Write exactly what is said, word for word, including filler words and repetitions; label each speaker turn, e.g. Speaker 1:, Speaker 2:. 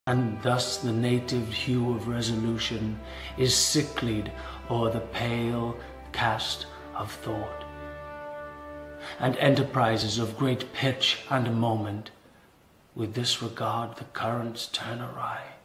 Speaker 1: And thus the native hue of resolution is sicklied o'er the pale cast of thought, and enterprises of great pitch and moment with this regard the currents turn awry.